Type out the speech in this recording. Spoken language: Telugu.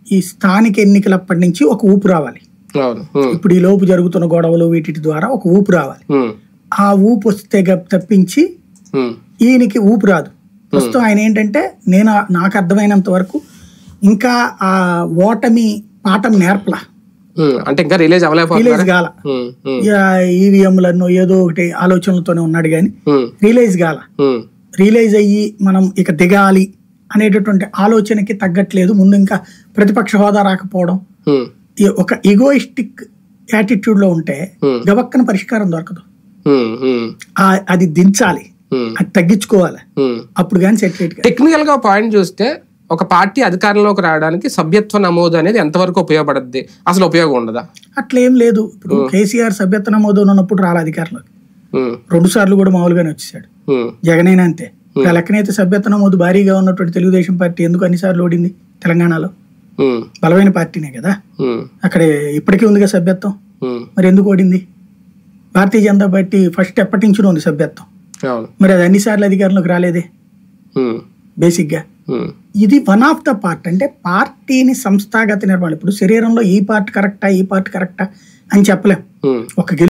ఈ స్థానిక ఎన్నికలప్పటి నుంచి ఒక ఊపు రావాలి. ఇప్పుడు ఈ లోపు జరుగుతున్న గొడవలు వీటి ద్వారా ఒక ఊపు రావాలి. ఆ ఊపు వస్తే తప్పించి ఈయనకి ఊపు రాదు. ప్రస్తుతం ఆయన ఏంటంటే నాకు అర్థమైనంత వరకు ఇంకా ఆ ఓటమి పాఠం నేర్పలా, అంటే ఇంకా రిలీజ్ కాల. ఈవీఎంలను ఏదో ఒకటి ఆలోచనలతోనే ఉన్నాడు కానీ రిలీజ్ అయ్యి మనం ఇక దిగాలి అనేటటువంటి ఆలోచనకి తగ్గట్లేదు. ముందు ఇంకా ప్రతిపక్ష హోదా రాకపోవడం, ఒక ఈగోయిస్టిక్ యాటిట్యూడ్ లో ఉంటే గబక్కన పరిష్కారం దొరకదు. అది దించాలి, అది తగ్గించుకోవాలి, అప్పుడు కానీ సెటిల్. టెక్నికల్ గా పాయింట్ చూస్తే ఒక పార్టీ అధికారంలోకి రావడానికి సభ్యత్వ నమోదు అనేది ఎంతవరకు ఉపయోగపడుద్ది, అసలు ఉపయోగం ఉండదా? అట్లేం లేదు. ఇప్పుడు కేసీఆర్ సభ్యత్వ నమోదు ఉన్నప్పుడు రాలే అధికారంలోకి, 2 సార్లు కూడా మామూలుగానే వచ్చేసాడు. జగనైనా అంతే. లెక్కనైతే సభ్యత్వ నమోదు భారీగా ఉన్నటువంటి తెలుగుదేశం పార్టీ ఎందుకు అన్నిసార్లు ఓడింది? తెలంగాణలో బలమైన పార్టీనే కదా, అక్కడ ఇప్పటికీ ఉందిగా సభ్యత్వం, మరి ఎందుకు ఓడింది? భారతీయ జనతా పార్టీ ఫస్ట్ ఎప్పటి నుంచో ఉంది సభ్యత్వం, మరి అది అన్నిసార్లు అధికారంలోకి రాలేదే. బేసిక్ గా ఇది వన్ ఆఫ్ ద పార్ట్. అంటే పార్టీని సంస్థాగత నిర్మాణం. ఇప్పుడు శరీరంలో ఈ పార్ట్ కరెక్టా ఈ పార్ట్ కరెక్టా అని చెప్పలేం. ఒక